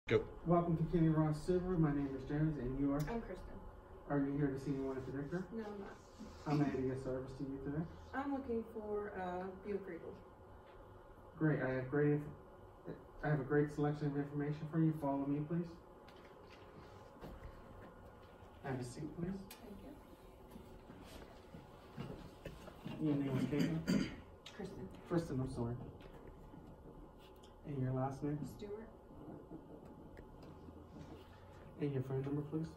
Go. Welcome to Kenny Ross Subaru. My name is James, and you are? I'm Kristen. Are you here to see anyone in particular? No, I'm not. How may I be of service to you today? I'm looking for a Buick Regal. Great. I have a great selection of information for you. Follow me, please. Have a seat, please. Thank Your name is Caitlin? you. Kristen. Kristen, I'm sorry. And your last name? Stewart. And your phone number, please.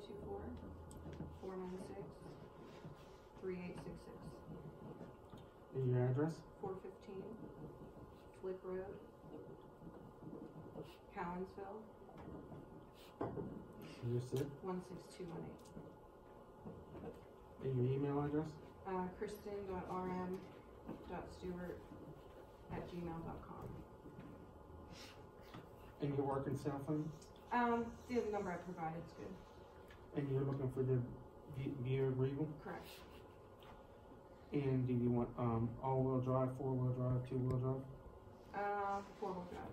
724-496-3866. And your address? 415 Flick Road, Cowansville, And your SIP? 16218. And your email address? Kristen.rm.stewart@gmail.com. And your working cell phone? The number I provided is good. And you're looking for the Buick Regal? Correct. And do you want all-wheel drive, four-wheel drive, two-wheel drive? 4-wheel drive.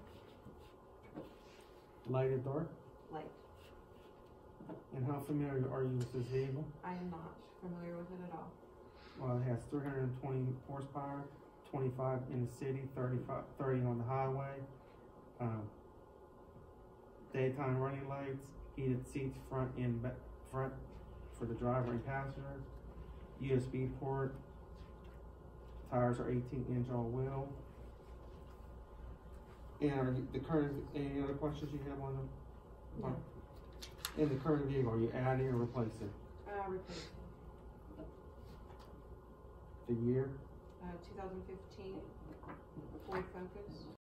Light or dark? Light. And how familiar are you with this vehicle? I am not familiar with it at all. Well, it has 320 horsepower, 25 in the city, 30 on the highway. Daytime running lights, heated seats front for the driver and passenger, USB port, tires are 18-inch all wheel. And any other questions you have on them? No. In the current vehicle, are you adding or replacing? Replacing. The year? 2015 Ford Focus.